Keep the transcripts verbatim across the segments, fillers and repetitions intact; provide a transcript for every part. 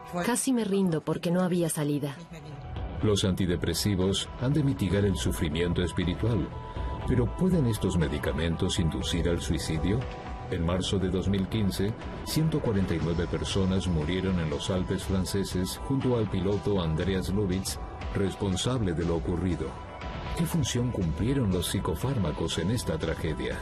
Casi me rindo porque no había salida. Los antidepresivos han de mitigar el sufrimiento espiritual, pero ¿pueden estos medicamentos inducir al suicidio? En marzo de dos mil quince, ciento cuarenta y nueve personas murieron en los Alpes franceses junto al piloto Andreas Lubitz, responsable de lo ocurrido. ¿Qué función cumplieron los psicofármacos en esta tragedia?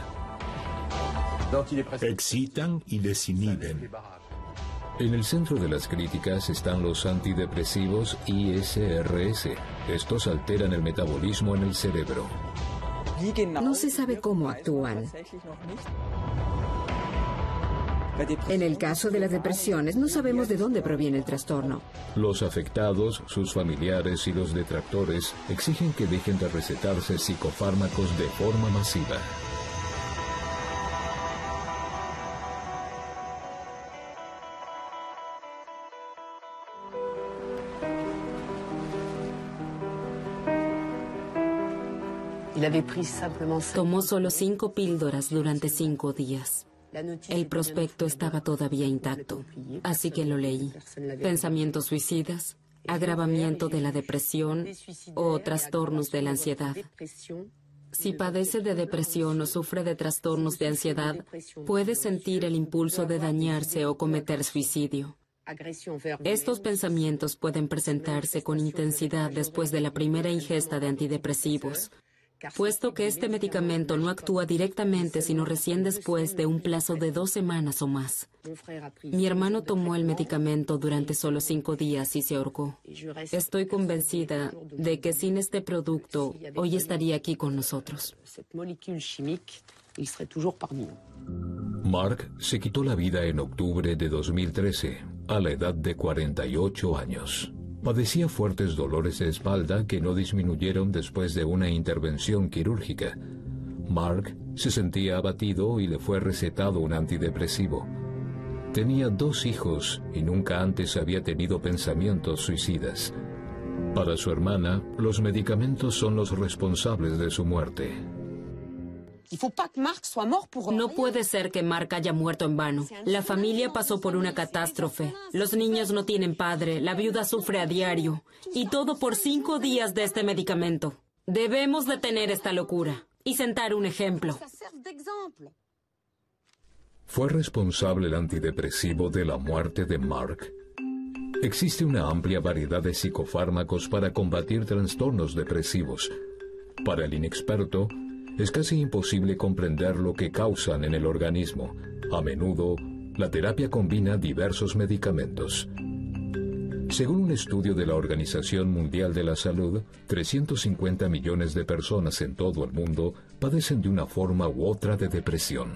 Excitan y desinhiben. En el centro de las críticas están los antidepresivos I S R S. Estos alteran el metabolismo en el cerebro. No se sabe cómo actúan. En el caso de las depresiones, no sabemos de dónde proviene el trastorno. Los afectados, sus familiares y los detractores exigen que dejen de recetarse psicofármacos de forma masiva. Tomó solo cinco píldoras durante cinco días. El prospecto estaba todavía intacto, así que lo leí. Pensamientos suicidas, agravamiento de la depresión o trastornos de la ansiedad. Si padece de depresión o sufre de trastornos de ansiedad, puede sentir el impulso de dañarse o cometer suicidio. Estos pensamientos pueden presentarse con intensidad después de la primera ingesta de antidepresivos, puesto que este medicamento no actúa directamente sino recién después de un plazo de dos semanas o más. Mi hermano tomó el medicamento durante solo cinco días y se ahorcó. Estoy convencida de que sin este producto hoy estaría aquí con nosotros. Mark se quitó la vida en octubre de dos mil trece, a la edad de cuarenta y ocho años. Padecía fuertes dolores de espalda que no disminuyeron después de una intervención quirúrgica. Mark se sentía abatido y le fue recetado un antidepresivo. Tenía dos hijos y nunca antes había tenido pensamientos suicidas. Para su hermana, los medicamentos son los responsables de su muerte. No puede ser que Mark haya muerto en vano. La familia pasó por una catástrofe. Los niños no tienen padre, la viuda sufre a diario. Y todo por cinco días de este medicamento. Debemos detener esta locura y sentar un ejemplo. ¿Fue responsable el antidepresivo de la muerte de Mark? Existe una amplia variedad de psicofármacos para combatir trastornos depresivos. Para el inexperto, es casi imposible comprender lo que causan en el organismo. A menudo, la terapia combina diversos medicamentos. Según un estudio de la Organización Mundial de la Salud, trescientos cincuenta millones de personas en todo el mundo padecen de una forma u otra de depresión.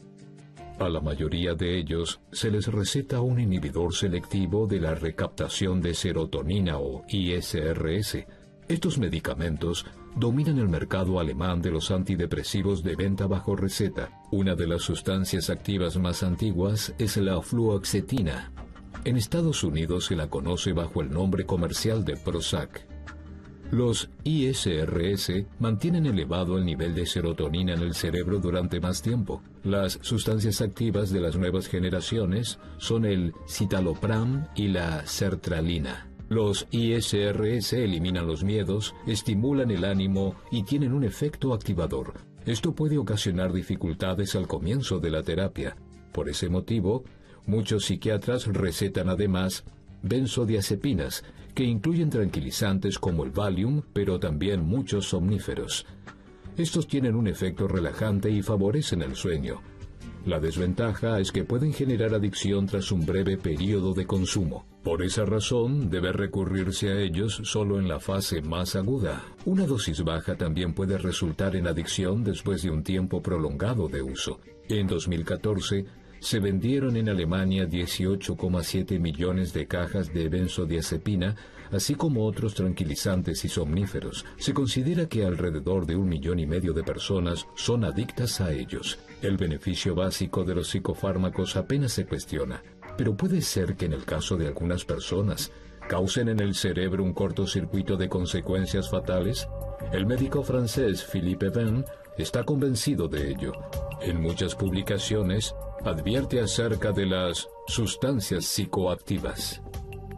A la mayoría de ellos se les receta un inhibidor selectivo de la recaptación de serotonina o I S R S. Estos medicamentos dominan el mercado alemán de los antidepresivos de venta bajo receta. Una de las sustancias activas más antiguas es la fluoxetina. En Estados Unidos se la conoce bajo el nombre comercial de Prozac. Los I S R S mantienen elevado el nivel de serotonina en el cerebro durante más tiempo. Las sustancias activas de las nuevas generaciones son el citalopram y la sertralina. Los I S R S eliminan los miedos, estimulan el ánimo y tienen un efecto activador. Esto puede ocasionar dificultades al comienzo de la terapia. Por ese motivo, muchos psiquiatras recetan además benzodiazepinas, que incluyen tranquilizantes como el Valium, pero también muchos somníferos. Estos tienen un efecto relajante y favorecen el sueño. La desventaja es que pueden generar adicción tras un breve periodo de consumo. Por esa razón, debe recurrirse a ellos solo en la fase más aguda. Una dosis baja también puede resultar en adicción después de un tiempo prolongado de uso. En dos mil catorce, se vendieron en Alemania dieciocho coma siete millones de cajas de benzodiazepina, así como otros tranquilizantes y somníferos. Se considera que alrededor de un millón y medio de personas son adictas a ellos. El beneficio básico de los psicofármacos apenas se cuestiona, pero puede ser que en el caso de algunas personas causen en el cerebro un cortocircuito de consecuencias fatales. El médico francés Philippe Venn está convencido de ello. En muchas publicaciones advierte acerca de las sustancias psicoactivas.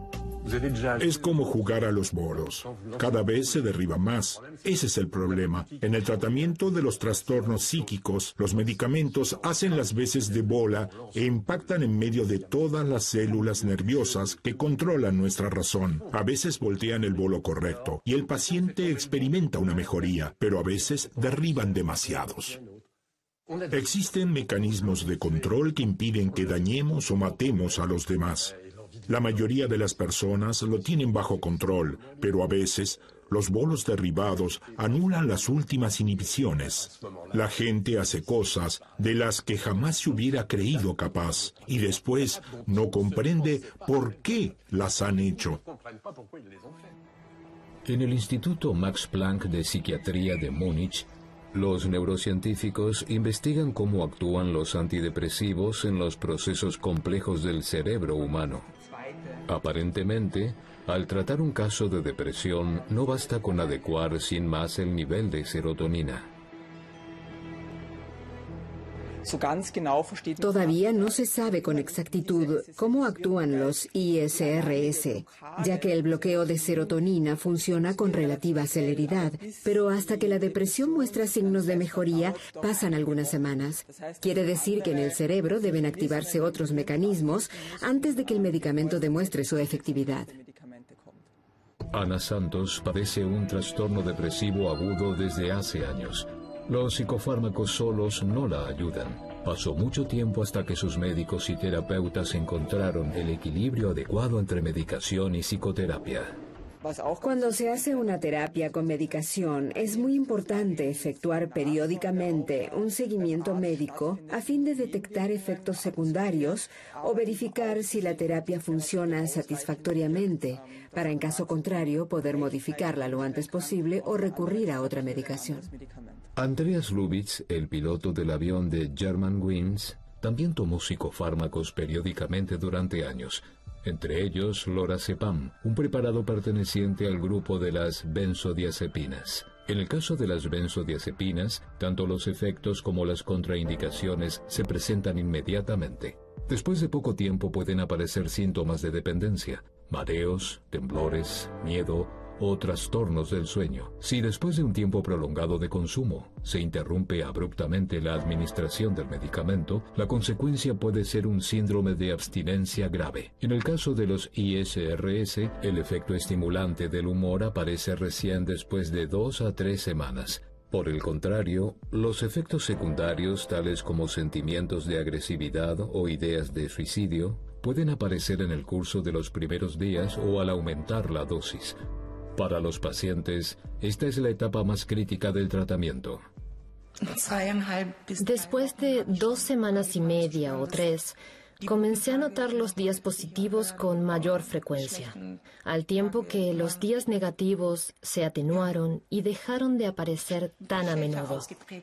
Es como jugar a los bolos. Cada vez se derriba más. Ese es el problema. En el tratamiento de los trastornos psíquicos, los medicamentos hacen las veces de bola e impactan en medio de todas las células nerviosas que controlan nuestra razón. A veces voltean el bolo correcto y el paciente experimenta una mejoría, pero a veces derriban demasiados. Existen mecanismos de control que impiden que dañemos o matemos a los demás. La mayoría de las personas lo tienen bajo control, pero a veces los bolos derribados anulan las últimas inhibiciones. La gente hace cosas de las que jamás se hubiera creído capaz y después no comprende por qué las han hecho. En el Instituto Max Planck de Psiquiatría de Múnich, los neurocientíficos investigan cómo actúan los antidepresivos en los procesos complejos del cerebro humano. Aparentemente, al tratar un caso de depresión, no basta con adecuar sin más el nivel de serotonina. Todavía no se sabe con exactitud cómo actúan los I S R S, ya que el bloqueo de serotonina funciona con relativa celeridad, pero hasta que la depresión muestra signos de mejoría pasan algunas semanas. Quiere decir que en el cerebro deben activarse otros mecanismos antes de que el medicamento demuestre su efectividad. Ana Santos padece un trastorno depresivo agudo desde hace años. Los psicofármacos solos no la ayudan. Pasó mucho tiempo hasta que sus médicos y terapeutas encontraron el equilibrio adecuado entre medicación y psicoterapia. Cuando se hace una terapia con medicación, es muy importante efectuar periódicamente un seguimiento médico a fin de detectar efectos secundarios o verificar si la terapia funciona satisfactoriamente, para en caso contrario poder modificarla lo antes posible o recurrir a otra medicación. Andreas Lubitz, el piloto del avión de Germanwings, también tomó psicofármacos periódicamente durante años, entre ellos lorazepam, un preparado perteneciente al grupo de las benzodiazepinas. En el caso de las benzodiazepinas, tanto los efectos como las contraindicaciones se presentan inmediatamente. Después de poco tiempo pueden aparecer síntomas de dependencia, mareos, temblores, miedo o trastornos del sueño. Si después de un tiempo prolongado de consumo se interrumpe abruptamente la administración del medicamento, la consecuencia puede ser un síndrome de abstinencia grave. En el caso de los I S R S, el efecto estimulante del humor aparece recién después de dos a tres semanas. Por el contrario, los efectos secundarios, tales como sentimientos de agresividad o ideas de suicidio, pueden aparecer en el curso de los primeros días o al aumentar la dosis. Para los pacientes, esta es la etapa más crítica del tratamiento. Después de dos semanas y media o tres, comencé a notar los días positivos con mayor frecuencia, al tiempo que los días negativos se atenuaron y dejaron de aparecer tan a menudo.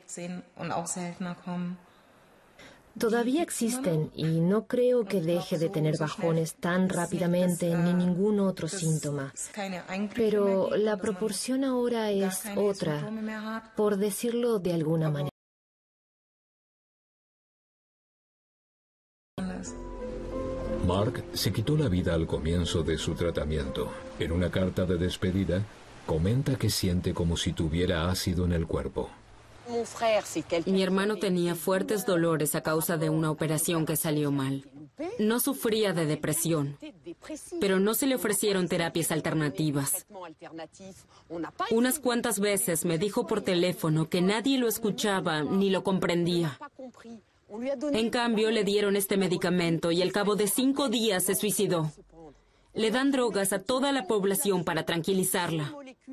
Todavía existen y no creo que deje de tener bajones tan rápidamente ni ningún otro síntoma. Pero la proporción ahora es otra, por decirlo de alguna manera. Mark se quitó la vida al comienzo de su tratamiento. En una carta de despedida, comenta que siente como si tuviera ácido en el cuerpo. Mi hermano tenía fuertes dolores a causa de una operación que salió mal. No sufría de depresión, pero no se le ofrecieron terapias alternativas. Unas cuantas veces me dijo por teléfono que nadie lo escuchaba ni lo comprendía. En cambio, le dieron este medicamento y al cabo de cinco días se suicidó. Le dan drogas a toda la población para tranquilizarla.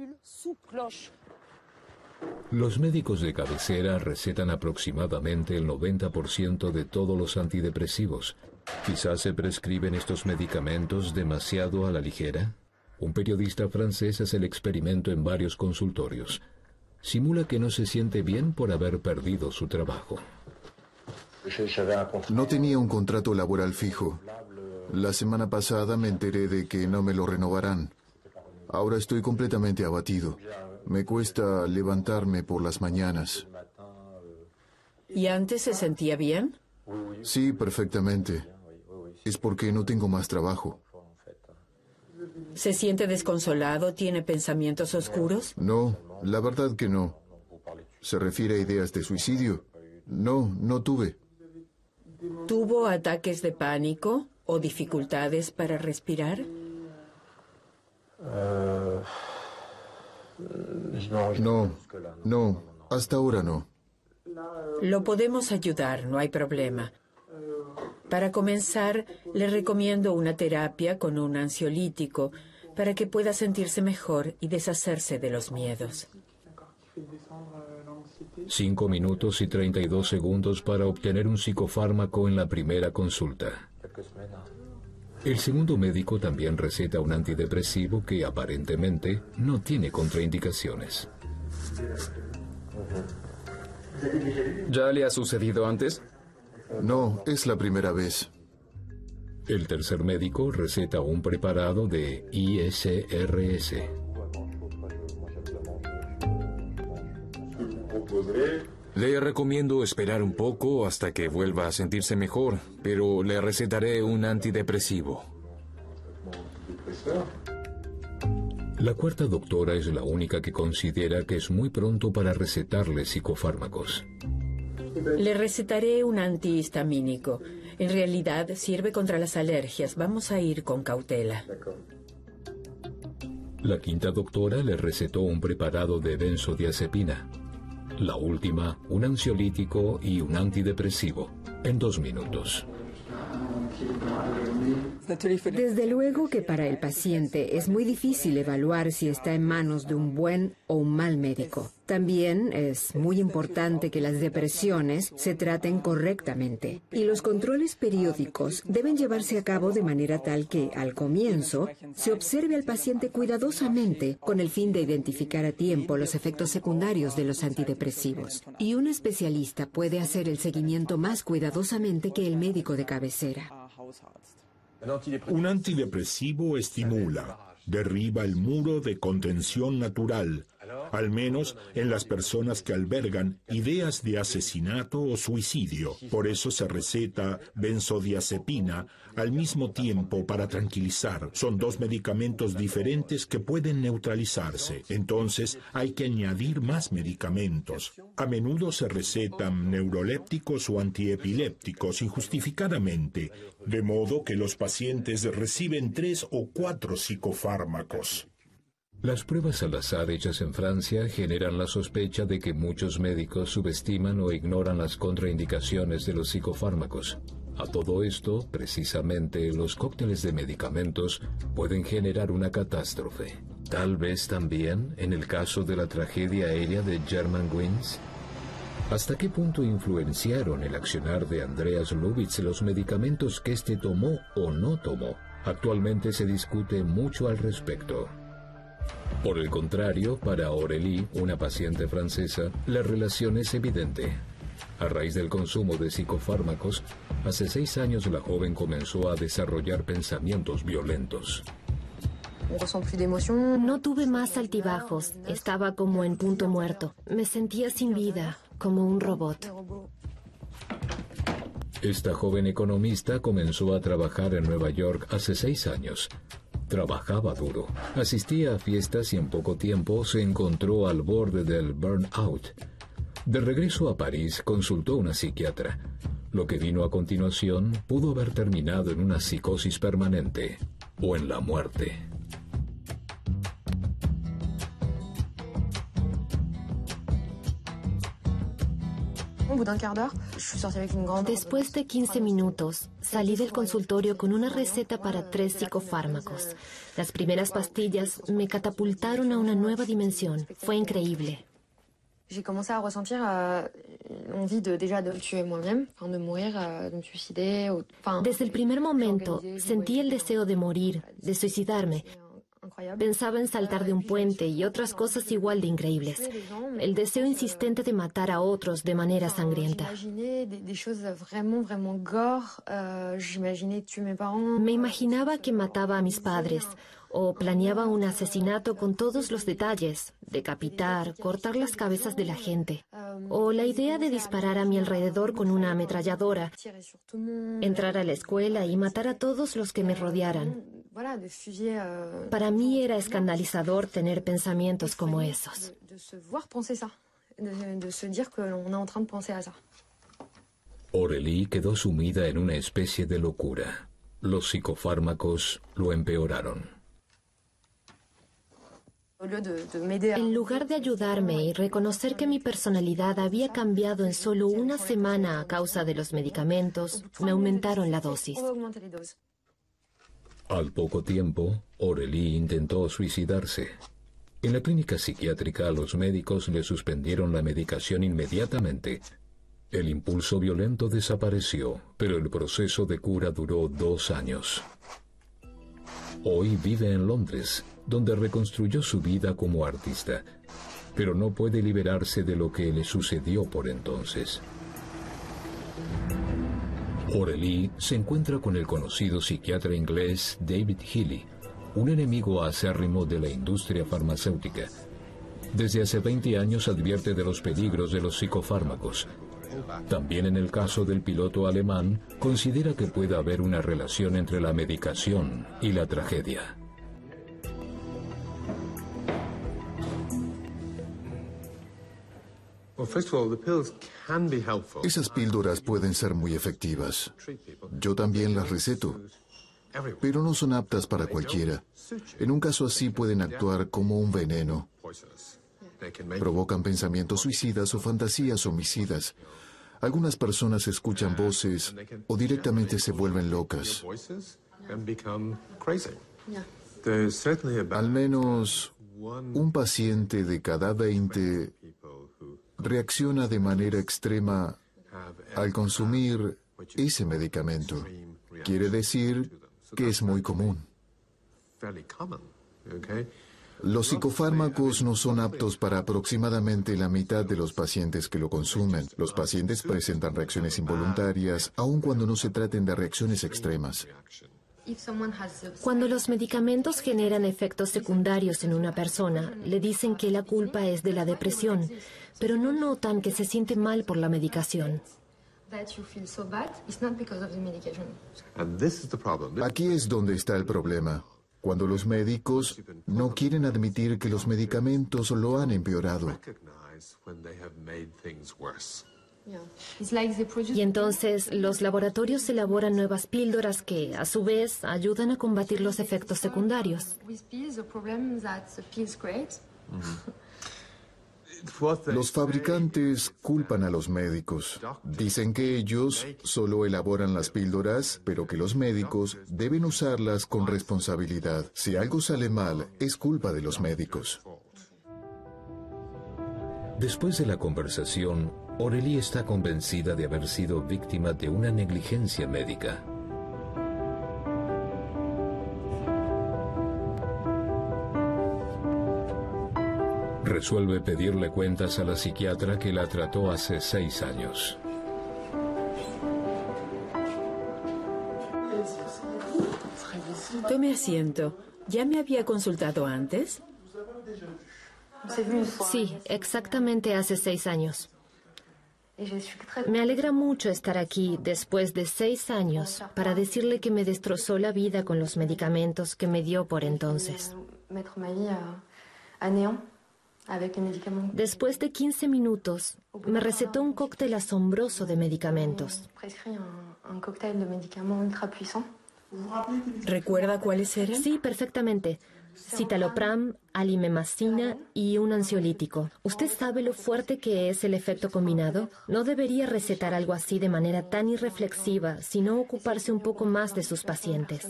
Los médicos de cabecera recetan aproximadamente el noventa por ciento de todos los antidepresivos. Quizás se prescriben estos medicamentos demasiado a la ligera. Un periodista francés hace el experimento en varios consultorios. Simula que no se siente bien por haber perdido su trabajo. No tenía un contrato laboral fijo. La semana pasada me enteré de que no me lo renovarán. Ahora estoy completamente abatido. Me cuesta levantarme por las mañanas. ¿Y antes se sentía bien? Sí, perfectamente. Es porque no tengo más trabajo. ¿Se siente desconsolado? ¿Tiene pensamientos oscuros? No, la verdad que no. ¿Se refiere a ideas de suicidio? No, no tuve. ¿Tuvo ataques de pánico o dificultades para respirar? No, no, hasta ahora no. Lo podemos ayudar, no hay problema. Para comenzar, le recomiendo una terapia con un ansiolítico para que pueda sentirse mejor y deshacerse de los miedos. Cinco minutos y treinta y dos segundos para obtener un psicofármaco en la primera consulta. El segundo médico también receta un antidepresivo que aparentemente no tiene contraindicaciones. ¿Ya le ha sucedido antes? No, es la primera vez. El tercer médico receta un preparado de I S R S. Le recomiendo esperar un poco hasta que vuelva a sentirse mejor, pero le recetaré un antidepresivo. La cuarta doctora es la única que considera que es muy pronto para recetarle psicofármacos. Le recetaré un antihistamínico. En realidad sirve contra las alergias. Vamos a ir con cautela. La quinta doctora le recetó un preparado de benzodiazepina. La última, un ansiolítico y un antidepresivo, en dos minutos. Desde luego que para el paciente es muy difícil evaluar si está en manos de un buen o un mal médico. También es muy importante que las depresiones se traten correctamente y los controles periódicos deben llevarse a cabo de manera tal que, al comienzo, se observe al paciente cuidadosamente con el fin de identificar a tiempo los efectos secundarios de los antidepresivos. Y un especialista puede hacer el seguimiento más cuidadosamente que el médico de cabecera. Un antidepresivo estimula, derriba el muro de contención natural, al menos en las personas que albergan ideas de asesinato o suicidio. Por eso se receta benzodiazepina al mismo tiempo para tranquilizar. Son dos medicamentos diferentes que pueden neutralizarse. Entonces hay que añadir más medicamentos. A menudo se recetan neurolépticos o antiepilépticos injustificadamente, de modo que los pacientes reciben tres o cuatro psicofármacos. Las pruebas al azar hechas en Francia generan la sospecha de que muchos médicos subestiman o ignoran las contraindicaciones de los psicofármacos. A todo esto, precisamente, los cócteles de medicamentos pueden generar una catástrofe. Tal vez también en el caso de la tragedia aérea de Germanwings. ¿Hasta qué punto influenciaron el accionar de Andreas Lubitz los medicamentos que éste tomó o no tomó? Actualmente se discute mucho al respecto. Por el contrario, para Aurélie, una paciente francesa, la relación es evidente. A raíz del consumo de psicofármacos, hace seis años la joven comenzó a desarrollar pensamientos violentos. No tuve más altibajos, estaba como en punto muerto. Me sentía sin vida, como un robot. Esta joven economista comenzó a trabajar en Nueva York hace seis años. Trabajaba duro, asistía a fiestas y en poco tiempo se encontró al borde del burnout. De regreso a París, consultó a una psiquiatra. Lo que vino a continuación pudo haber terminado en una psicosis permanente o en la muerte. Después de quince minutos, salí del consultorio con una receta para tres psicofármacos. Las primeras pastillas me catapultaron a una nueva dimensión. Fue increíble. Desde el primer momento, sentí el deseo de morir, de suicidarme. Pensaba en saltar de un puente y otras cosas igual de increíbles. El deseo insistente de matar a otros de manera sangrienta. Me imaginaba que mataba a mis padres o planeaba un asesinato con todos los detalles, decapitar, cortar las cabezas de la gente, o la idea de disparar a mi alrededor con una ametralladora, entrar a la escuela y matar a todos los que me rodearan. Para mí era escandalizador tener pensamientos como esos. Aurélie quedó sumida en una especie de locura. Los psicofármacos lo empeoraron. En lugar de ayudarme y reconocer que mi personalidad había cambiado en solo una semana a causa de los medicamentos, me aumentaron la dosis. Al poco tiempo, Aurélie intentó suicidarse. En la clínica psiquiátrica, los médicos le suspendieron la medicación inmediatamente. El impulso violento desapareció, pero el proceso de cura duró dos años. Hoy vive en Londres, donde reconstruyó su vida como artista, pero no puede liberarse de lo que le sucedió por entonces. Aurélie se encuentra con el conocido psiquiatra inglés David Healy, un enemigo acérrimo de la industria farmacéutica. Desde hace veinte años advierte de los peligros de los psicofármacos. También en el caso del piloto alemán, considera que puede haber una relación entre la medicación y la tragedia. Esas píldoras pueden ser muy efectivas. Yo también las receto, pero no son aptas para cualquiera. En un caso así pueden actuar como un veneno. Provocan pensamientos suicidas o fantasías homicidas. Algunas personas escuchan voces o directamente se vuelven locas. Al menos un paciente de cada veinte reacciona de manera extrema al consumir ese medicamento. Quiere decir que es muy común. Los psicofármacos no son aptos para aproximadamente la mitad de los pacientes que lo consumen. Los pacientes presentan reacciones involuntarias, aun cuando no se traten de reacciones extremas. Cuando los medicamentos generan efectos secundarios en una persona, le dicen que la culpa es de la depresión, pero no notan que se siente mal por la medicación. Aquí es donde está el problema. Cuando los médicos no quieren admitir que los medicamentos lo han empeorado. Y entonces los laboratorios elaboran nuevas píldoras que, a su vez, ayudan a combatir los efectos secundarios. Los fabricantes culpan a los médicos. Dicen que ellos solo elaboran las píldoras, pero que los médicos deben usarlas con responsabilidad. Si algo sale mal, es culpa de los médicos. Después de la conversación, Aurélie está convencida de haber sido víctima de una negligencia médica. Resuelve pedirle cuentas a la psiquiatra que la trató hace seis años. Tome asiento. ¿Ya me había consultado antes? Sí, exactamente hace seis años. Me alegra mucho estar aquí después de seis años para decirle que me destrozó la vida con los medicamentos que me dio por entonces. Después de quince minutos, me recetó un cóctel asombroso de medicamentos. ¿Recuerda cuáles eran? Sí, perfectamente. Citalopram, alimemacina y un ansiolítico. ¿Usted sabe lo fuerte que es el efecto combinado? No debería recetar algo así de manera tan irreflexiva, sino ocuparse un poco más de sus pacientes.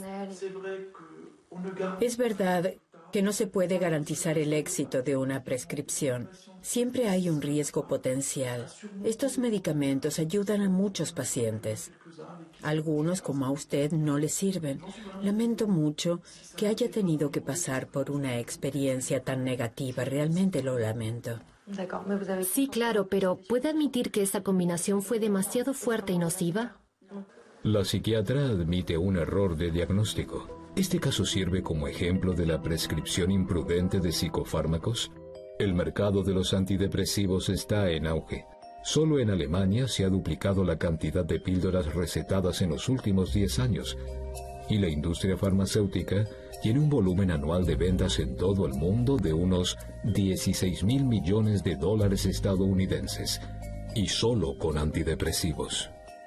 Es verdad que no se puede garantizar el éxito de una prescripción. Siempre hay un riesgo potencial. Estos medicamentos ayudan a muchos pacientes. Algunos, como a usted, no le sirven. Lamento mucho que haya tenido que pasar por una experiencia tan negativa. Realmente lo lamento. Sí, claro, pero ¿puede admitir que esa combinación fue demasiado fuerte y nociva? La psiquiatra admite un error de diagnóstico. Este caso sirve como ejemplo de la prescripción imprudente de psicofármacos. El mercado de los antidepresivos está en auge. Solo en Alemania se ha duplicado la cantidad de píldoras recetadas en los últimos diez años. y la industria farmacéutica tiene un volumen anual de ventas en todo el mundo de unos dieciséis mil millones de dólares estadounidenses, y solo con antidepresivos.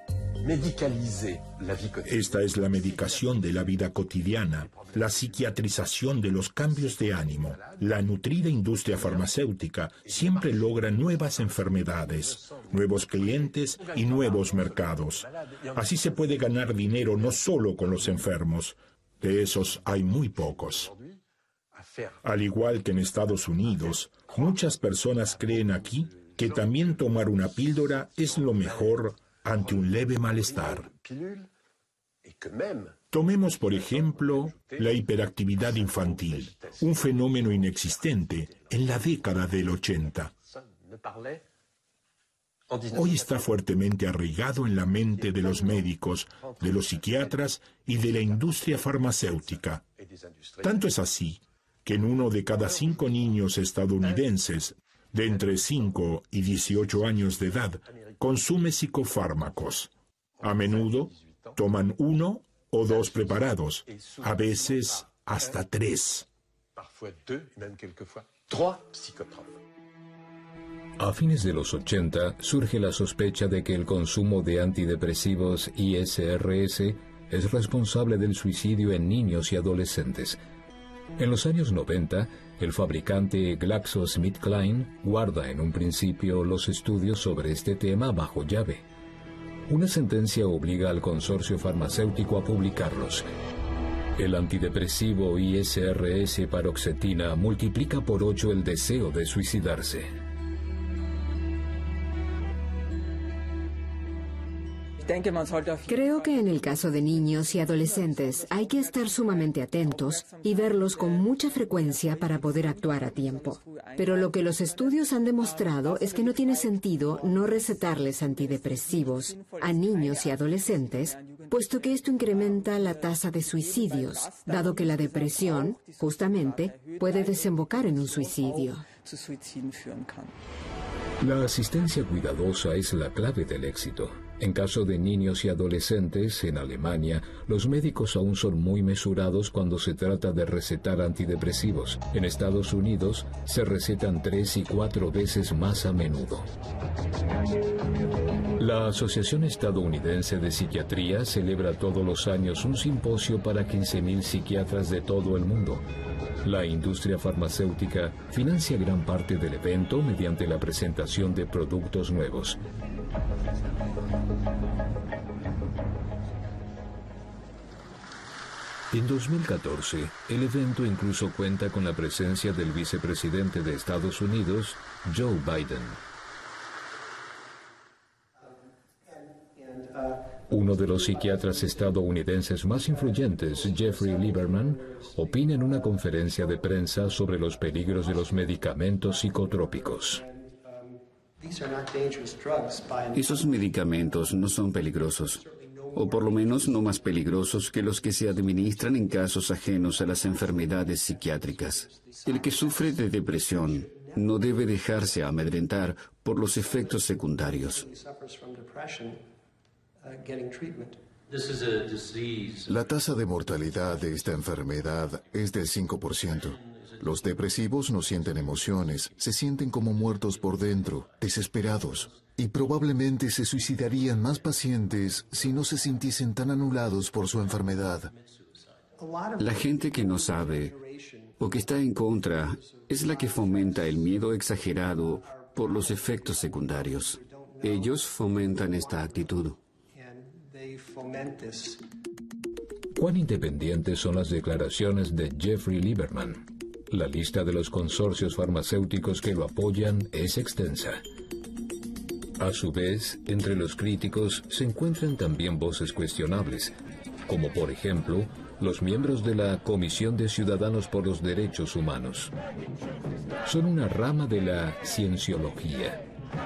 Esta es la medicación de la vida cotidiana, la psiquiatrización de los cambios de ánimo. La nutrida industria farmacéutica siempre logra nuevas enfermedades, nuevos clientes y nuevos mercados. Así se puede ganar dinero no solo con los enfermos. De esos hay muy pocos. Al igual que en Estados Unidos, muchas personas creen aquí que también tomar una píldora es lo mejor ante un leve malestar. Tomemos, por ejemplo, la hiperactividad infantil, un fenómeno inexistente en la década del ochenta. Hoy está fuertemente arraigado en la mente de los médicos, de los psiquiatras y de la industria farmacéutica. Tanto es así que en uno de cada cinco niños estadounidenses de entre cinco y dieciocho años de edad consume psicofármacos. A menudo toman uno o dos preparados, a veces hasta tres. A fines de los ochenta surge la sospecha de que el consumo de antidepresivos I S R S es responsable del suicidio en niños y adolescentes. En los años noventa, el fabricante GlaxoSmithKline guarda en un principio los estudios sobre este tema bajo llave. Una sentencia obliga al consorcio farmacéutico a publicarlos. El antidepresivo I S R S paroxetina multiplica por ocho el deseo de suicidarse. Creo que en el caso de niños y adolescentes hay que estar sumamente atentos y verlos con mucha frecuencia para poder actuar a tiempo. Pero lo que los estudios han demostrado es que no tiene sentido no recetarles antidepresivos a niños y adolescentes, puesto que esto incrementa la tasa de suicidios, dado que la depresión, justamente, puede desembocar en un suicidio. La asistencia cuidadosa es la clave del éxito. En caso de niños y adolescentes, en Alemania, los médicos aún son muy mesurados cuando se trata de recetar antidepresivos. En Estados Unidos, se recetan tres y cuatro veces más a menudo. La Asociación Estadounidense de Psiquiatría celebra todos los años un simposio para quince mil psiquiatras de todo el mundo. La industria farmacéutica financia gran parte del evento mediante la presentación de productos nuevos. En dos mil catorce, el evento incluso cuenta con la presencia del vicepresidente de Estados Unidos, Joe Biden. Uno de los psiquiatras estadounidenses más influyentes, Jeffrey Lieberman, opina en una conferencia de prensa sobre los peligros de los medicamentos psicotrópicos. Esos medicamentos no son peligrosos, o por lo menos no más peligrosos que los que se administran en casos ajenos a las enfermedades psiquiátricas. El que sufre de depresión no debe dejarse amedrentar por los efectos secundarios. La tasa de mortalidad de esta enfermedad es del cinco por ciento. Los depresivos no sienten emociones, se sienten como muertos por dentro, desesperados. Y probablemente se suicidarían más pacientes si no se sintiesen tan anulados por su enfermedad. La gente que no sabe o que está en contra es la que fomenta el miedo exagerado por los efectos secundarios. Ellos fomentan esta actitud. ¿Cuán independientes son las declaraciones de Jeffrey Lieberman? La lista de los consorcios farmacéuticos que lo apoyan es extensa. A su vez, entre los críticos se encuentran también voces cuestionables, como por ejemplo, los miembros de la Comisión de Ciudadanos por los Derechos Humanos. Son una rama de la cienciología.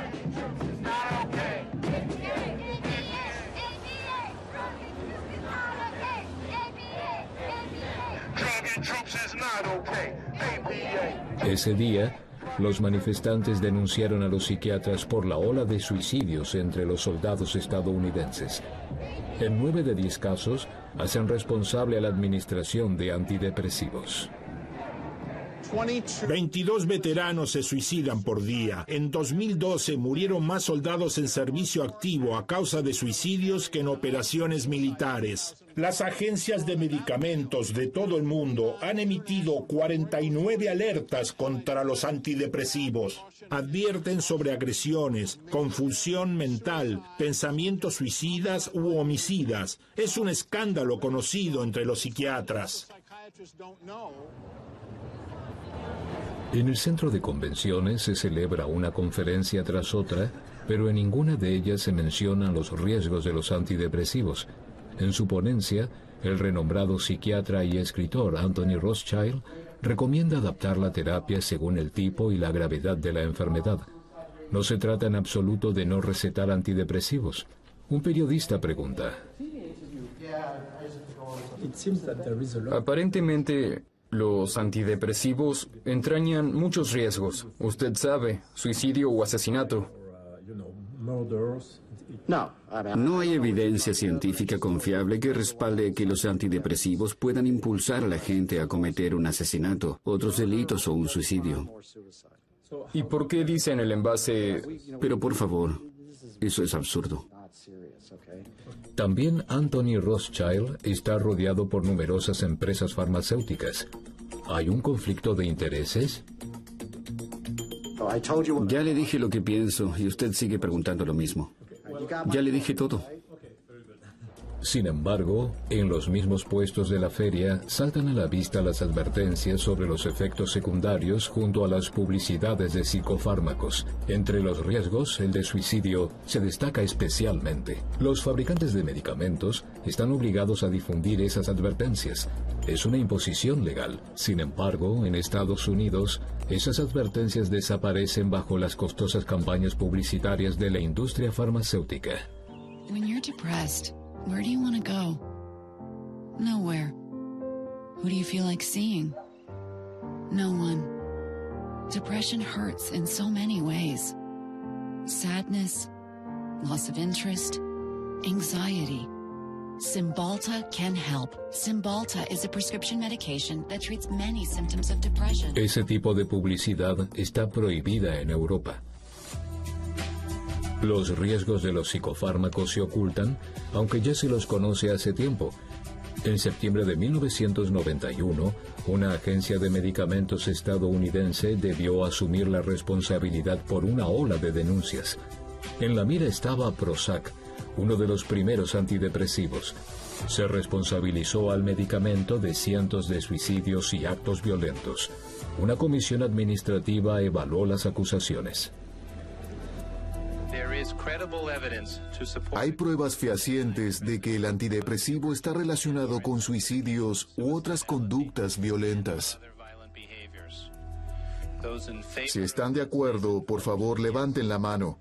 Ese día, los manifestantes denunciaron a los psiquiatras por la ola de suicidios entre los soldados estadounidenses. En nueve de diez casos, hacen responsable a la administración de antidepresivos. veintidós veteranos se suicidan por día. En dos mil doce murieron más soldados en servicio activo a causa de suicidios que en operaciones militares. Las agencias de medicamentos de todo el mundo han emitido cuarenta y nueve alertas contra los antidepresivos. Advierten sobre agresiones, confusión mental, pensamientos suicidas u homicidas. Es un escándalo conocido entre los psiquiatras. En el centro de convenciones se celebra una conferencia tras otra, pero en ninguna de ellas se mencionan los riesgos de los antidepresivos. En su ponencia, el renombrado psiquiatra y escritor Anthony Rothschild recomienda adaptar la terapia según el tipo y la gravedad de la enfermedad. No se trata en absoluto de no recetar antidepresivos. Un periodista pregunta: Aparentemente, los antidepresivos entrañan muchos riesgos. Usted sabe, suicidio o asesinato. No hay evidencia científica confiable que respalde que los antidepresivos puedan impulsar a la gente a cometer un asesinato, otros delitos o un suicidio. ¿Y por qué dice en el envase? Pero por favor, eso es absurdo. También Anthony Rothschild está rodeado por numerosas empresas farmacéuticas. ¿Hay un conflicto de intereses? Ya le dije lo que pienso y usted sigue preguntando lo mismo. Ya le dije todo. Sin embargo, en los mismos puestos de la feria saltan a la vista las advertencias sobre los efectos secundarios junto a las publicidades de psicofármacos. Entre los riesgos, el de suicidio se destaca especialmente. Los fabricantes de medicamentos están obligados a difundir esas advertencias. Es una imposición legal. Sin embargo, en Estados Unidos, esas advertencias desaparecen bajo las costosas campañas publicitarias de la industria farmacéutica. When you're depressed, where do you want to go? Nowhere. Who do you feel like seeing? No one. Depression hurts in so many ways. Sadness, loss of interest, anxiety. Cymbalta can help. Cymbalta is a prescription medication that treats many symptoms of depression. Ese tipo de publicidad está prohibida en Europa. Los riesgos de los psicofármacos se ocultan, aunque ya se los conoce hace tiempo. En septiembre de mil novecientos noventa y uno, una agencia de medicamentos estadounidense debió asumir la responsabilidad por una ola de denuncias. En la mira estaba Prozac, uno de los primeros antidepresivos. Se responsabilizó al medicamento de cientos de suicidios y actos violentos. Una comisión administrativa evaluó las acusaciones. Hay pruebas fehacientes de que el antidepresivo está relacionado con suicidios u otras conductas violentas. Si están de acuerdo, por favor, levanten la mano.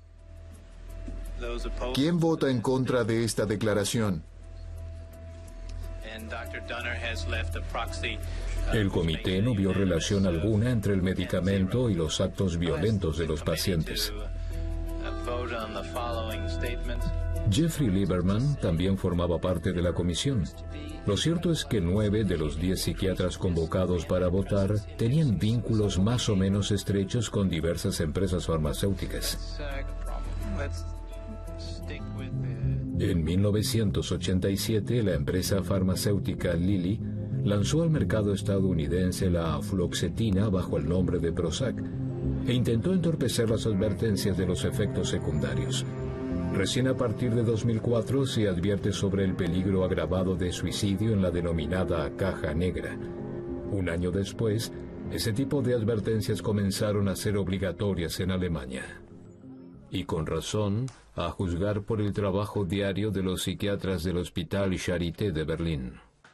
¿Quién vota en contra de esta declaración? El comité no vio relación alguna entre el medicamento y los actos violentos de los pacientes. Jeffrey Lieberman también formaba parte de la comisión. Lo cierto es que nueve de los diez psiquiatras convocados para votar tenían vínculos más o menos estrechos con diversas empresas farmacéuticas. En mil novecientos ochenta y siete, la empresa farmacéutica Lilly lanzó al mercado estadounidense la fluoxetina bajo el nombre de Prozac e intentó entorpecer las advertencias de los efectos secundarios. Recién a partir de dos mil cuatro se advierte sobre el peligro agravado de suicidio en la denominada caja negra. Un año después, ese tipo de advertencias comenzaron a ser obligatorias en Alemania. Y con razón, a juzgar por el trabajo diario de los psiquiatras del Hospital Charité de Berlín.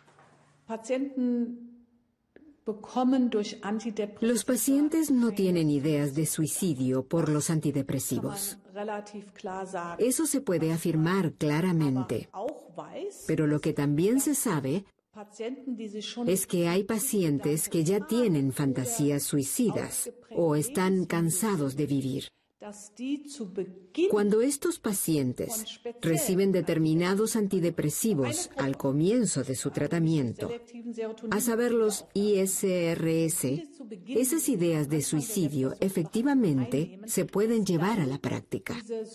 Los pacientes no tienen ideas de suicidio por los antidepresivos. Eso se puede afirmar claramente. Pero lo que también se sabe es que hay pacientes que ya tienen fantasías suicidas o están cansados de vivir. Cuando estos pacientes reciben determinados antidepresivos al comienzo de su tratamiento, a saber los I S R S, esas ideas de suicidio efectivamente se pueden llevar a la práctica.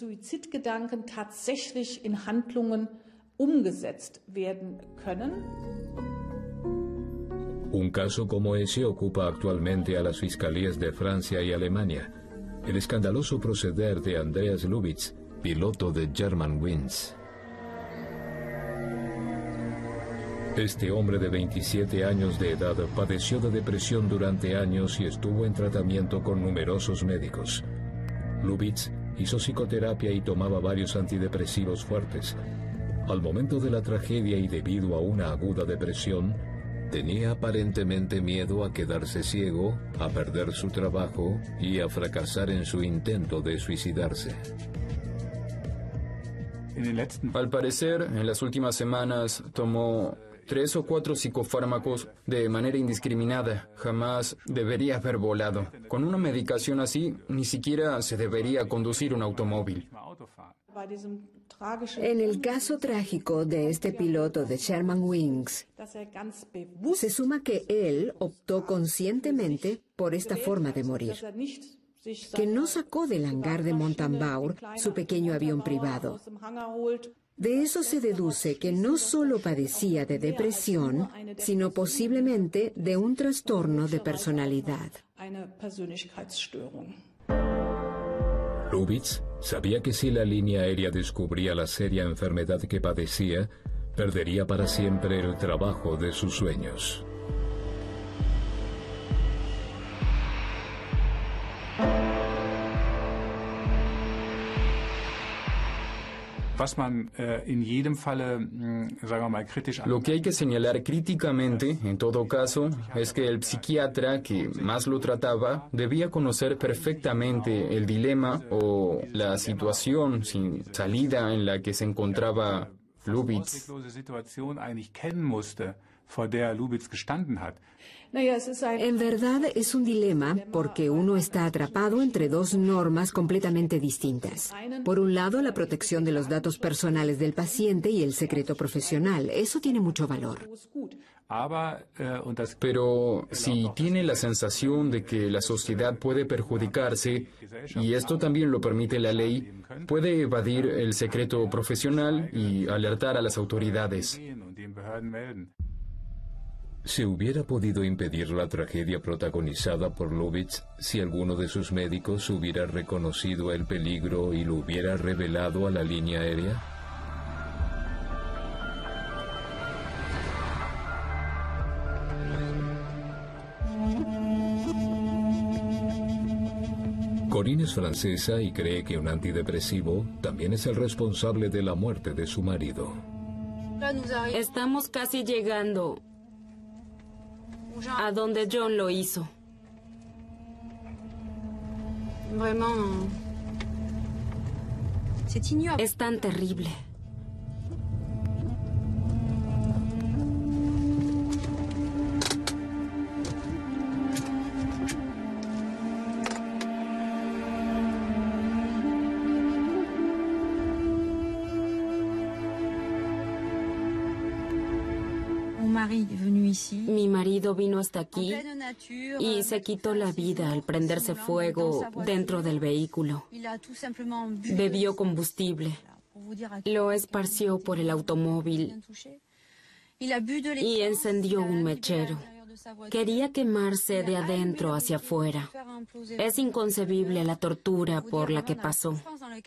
Un caso como ese ocupa actualmente a las fiscalías de Francia y Alemania. El escandaloso proceder de Andreas Lubitz, piloto de Germanwings. Este hombre de veintisiete años de edad padeció de depresión durante años y estuvo en tratamiento con numerosos médicos. Lubitz hizo psicoterapia y tomaba varios antidepresivos fuertes. Al momento de la tragedia y debido a una aguda depresión, tenía aparentemente miedo a quedarse ciego, a perder su trabajo y a fracasar en su intento de suicidarse. Al parecer, en las últimas semanas tomó tres o cuatro psicofármacos de manera indiscriminada. Jamás debería haber volado. Con una medicación así, ni siquiera se debería conducir un automóvil. En el caso trágico de este piloto de Germanwings, se suma que él optó conscientemente por esta forma de morir, que no sacó del hangar de Montabaur su pequeño avión privado. De eso se deduce que no solo padecía de depresión, sino posiblemente de un trastorno de personalidad. Lubitz sabía que si la línea aérea descubría la seria enfermedad que padecía, perdería para siempre el trabajo de sus sueños. Lo que hay que señalar críticamente, en todo caso, es que el psiquiatra que más lo trataba debía conocer perfectamente el dilema o la situación sin salida en la que se encontraba Lubitz. En verdad es un dilema porque uno está atrapado entre dos normas completamente distintas. Por un lado, la protección de los datos personales del paciente y el secreto profesional. Eso tiene mucho valor. Pero si tiene la sensación de que la sociedad puede perjudicarse, y esto también lo permite la ley, puede evadir el secreto profesional y alertar a las autoridades. ¿Se hubiera podido impedir la tragedia protagonizada por Lubitz si alguno de sus médicos hubiera reconocido el peligro y lo hubiera revelado a la línea aérea? Corinne es francesa y cree que un antidepresivo también es el responsable de la muerte de su marido. Estamos casi llegando a donde John lo hizo. Es tan terrible. Mi marido vino hasta aquí y se quitó la vida al prenderse fuego dentro del vehículo. Bebió combustible, lo esparció por el automóvil y encendió un mechero. Quería quemarse de adentro hacia afuera. Es inconcebible la tortura por la que pasó.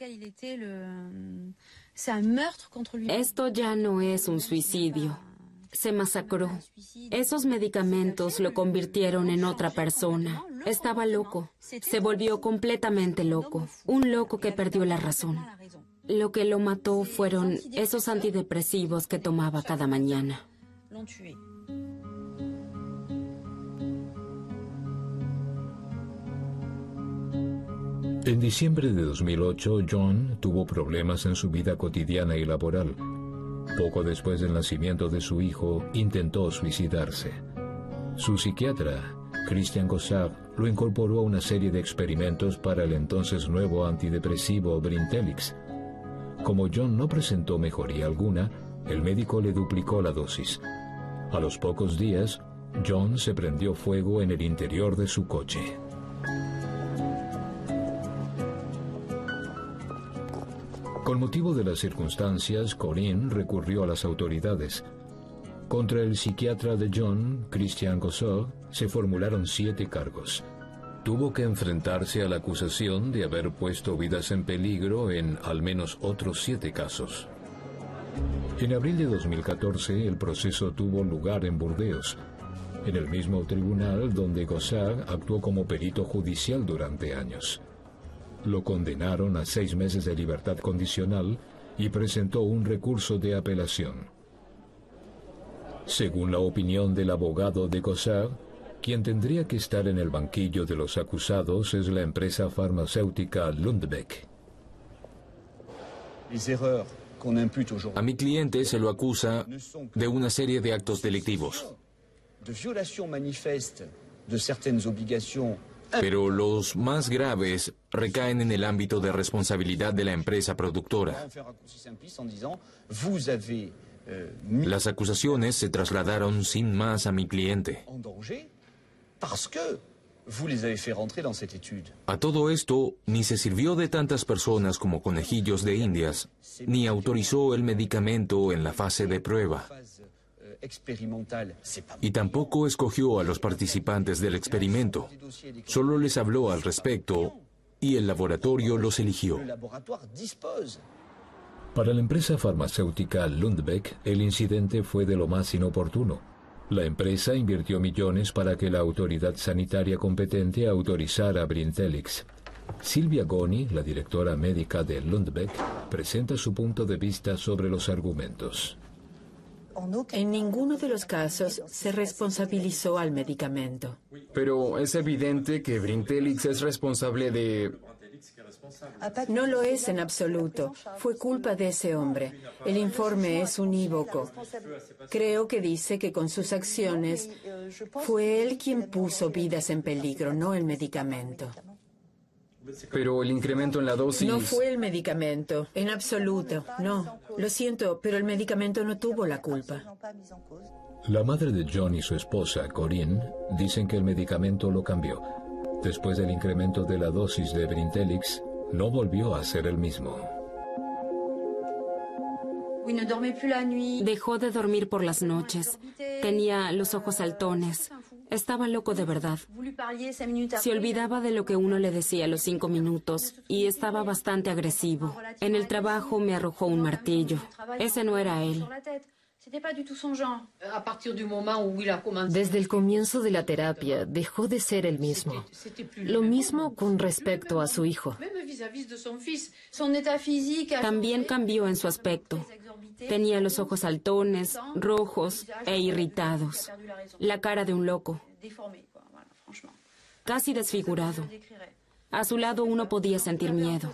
Esto ya no es un suicidio. Se masacró. Esos medicamentos lo convirtieron en otra persona. Estaba loco. Se volvió completamente loco. Un loco que perdió la razón. Lo que lo mató fueron esos antidepresivos que tomaba cada mañana. En diciembre de dos mil ocho, John tuvo problemas en su vida cotidiana y laboral. Poco después del nacimiento de su hijo, intentó suicidarse. Su psiquiatra Christian Gossard lo incorporó a una serie de experimentos para el entonces nuevo antidepresivo Brintellix. Como John no presentó mejoría alguna, el médico le duplicó la dosis. A los pocos días, John se prendió fuego en el interior de su coche. Con motivo de las circunstancias, Corinne recurrió a las autoridades. Contra el psiquiatra de John, Christian Gossard, se formularon siete cargos. Tuvo que enfrentarse a la acusación de haber puesto vidas en peligro en al menos otros siete casos. En abril de dos mil catorce, el proceso tuvo lugar en Burdeos, en el mismo tribunal donde Gossard actuó como perito judicial durante años. Lo condenaron a seis meses de libertad condicional y presentó un recurso de apelación. Según la opinión del abogado de Gossard, quien tendría que estar en el banquillo de los acusados es la empresa farmacéutica Lundbeck. A mi cliente se lo acusa de una serie de actos delictivos. Pero los más graves recaen en el ámbito de responsabilidad de la empresa productora. Las acusaciones se trasladaron sin más a mi cliente. A todo esto, ni se sirvió de tantas personas como conejillos de indias, ni autorizó el medicamento en la fase de prueba. Y tampoco escogió a los participantes del experimento. Solo les habló al respecto y el laboratorio los eligió. Para la empresa farmacéutica Lundbeck, el incidente fue de lo más inoportuno. La empresa invirtió millones para que la autoridad sanitaria competente autorizara Brintellix. Silvia Goni, la directora médica de Lundbeck, presenta su punto de vista sobre los argumentos. En ninguno de los casos se responsabilizó al medicamento. Pero es evidente que Brintellix es responsable de... No lo es en absoluto. Fue culpa de ese hombre. El informe es unívoco. Creo que dice que con sus acciones fue él quien puso vidas en peligro, no el medicamento. Pero el incremento en la dosis... No fue el medicamento, en absoluto, no. Lo siento, pero el medicamento no tuvo la culpa. La madre de John y su esposa, Corinne, dicen que el medicamento lo cambió. Después del incremento de la dosis de Brintellix, no volvió a ser el mismo. Dejó de dormir por las noches. Tenía los ojos saltones. Estaba loco de verdad. Se olvidaba de lo que uno le decía a los cinco minutos y estaba bastante agresivo. En el trabajo me arrojó un martillo. Ese no era él. Desde el comienzo de la terapia dejó de ser el mismo. Lo mismo con respecto a su hijo. También cambió en su aspecto. Tenía los ojos saltones, rojos e irritados. La cara de un loco. Casi desfigurado. A su lado uno podía sentir miedo.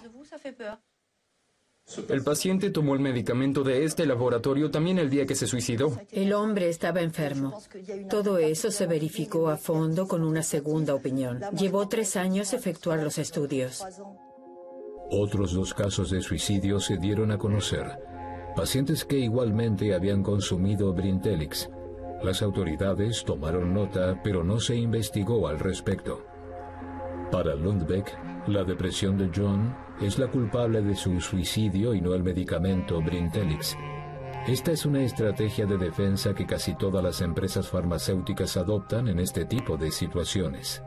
El paciente tomó el medicamento de este laboratorio también el día que se suicidó. El hombre estaba enfermo. Todo eso se verificó a fondo con una segunda opinión. Llevó tres años efectuar los estudios. Otros dos casos de suicidio se dieron a conocer. Pacientes que igualmente habían consumido Brintellix. Las autoridades tomaron nota, pero no se investigó al respecto. Para Lundbeck, la depresión de John es la culpable de su suicidio y no el medicamento Brintellix. Esta es una estrategia de defensa que casi todas las empresas farmacéuticas adoptan en este tipo de situaciones.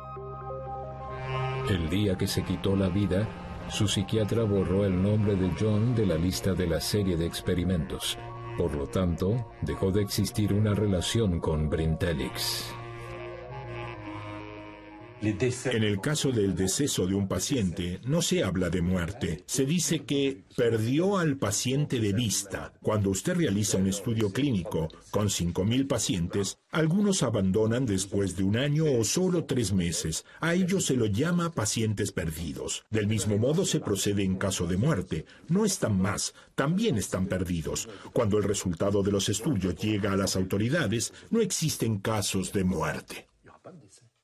El día que se quitó la vida, su psiquiatra borró el nombre de John de la lista de la serie de experimentos. Por lo tanto, dejó de existir una relación con Brintellix. En el caso del deceso de un paciente, no se habla de muerte. Se dice que perdió al paciente de vista. Cuando usted realiza un estudio clínico con cinco mil pacientes, algunos abandonan después de un año o solo tres meses. A ellos se lo llama pacientes perdidos. Del mismo modo se procede en caso de muerte. No están más, también están perdidos. Cuando el resultado de los estudios llega a las autoridades, no existen casos de muerte.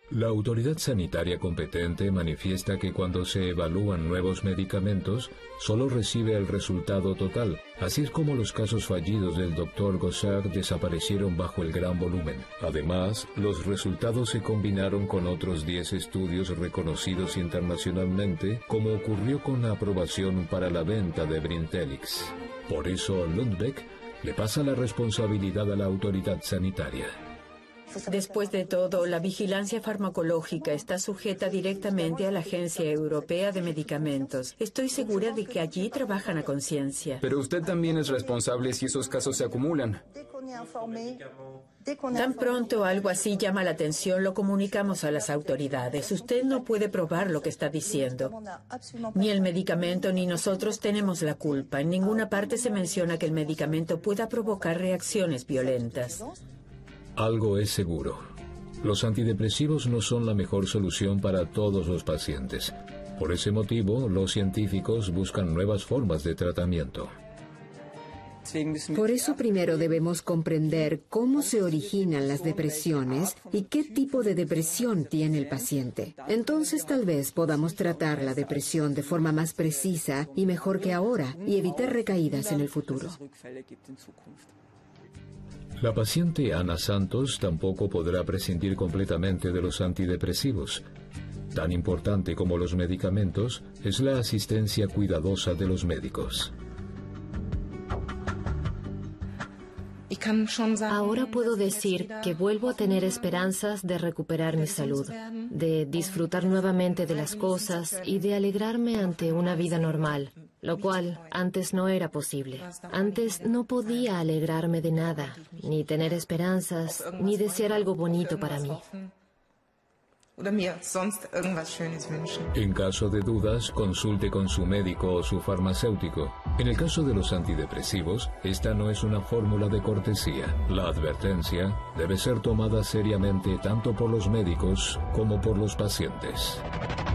La autoridad sanitaria competente manifiesta que cuando se evalúan nuevos medicamentos, solo recibe el resultado total, así es como los casos fallidos del doctor Gossard desaparecieron bajo el gran volumen. Además, los resultados se combinaron con otros diez estudios reconocidos internacionalmente, como ocurrió con la aprobación para la venta de Brintelix. Por eso, Lundbeck le pasa la responsabilidad a la autoridad sanitaria. Después de todo, la vigilancia farmacológica está sujeta directamente a la Agencia Europea de Medicamentos. Estoy segura de que allí trabajan a conciencia. Pero usted también es responsable si esos casos se acumulan. Tan pronto algo así llama la atención, lo comunicamos a las autoridades. Usted no puede probar lo que está diciendo. Ni el medicamento ni nosotros tenemos la culpa. En ninguna parte se menciona que el medicamento pueda provocar reacciones violentas. Algo es seguro. Los antidepresivos no son la mejor solución para todos los pacientes. Por ese motivo, los científicos buscan nuevas formas de tratamiento. Por eso primero debemos comprender cómo se originan las depresiones y qué tipo de depresión tiene el paciente. Entonces tal vez podamos tratar la depresión de forma más precisa y mejor que ahora y evitar recaídas en el futuro. La paciente Ana Santos tampoco podrá prescindir completamente de los antidepresivos. Tan importante como los medicamentos es la asistencia cuidadosa de los médicos. Ahora puedo decir que vuelvo a tener esperanzas de recuperar mi salud, de disfrutar nuevamente de las cosas y de alegrarme ante una vida normal, lo cual antes no era posible. Antes no podía alegrarme de nada, ni tener esperanzas, ni desear algo bonito para mí. En caso de dudas, consulte con su médico o su farmacéutico. En el caso de los antidepresivos, esta no es una fórmula de cortesía. La advertencia debe ser tomada seriamente tanto por los médicos como por los pacientes.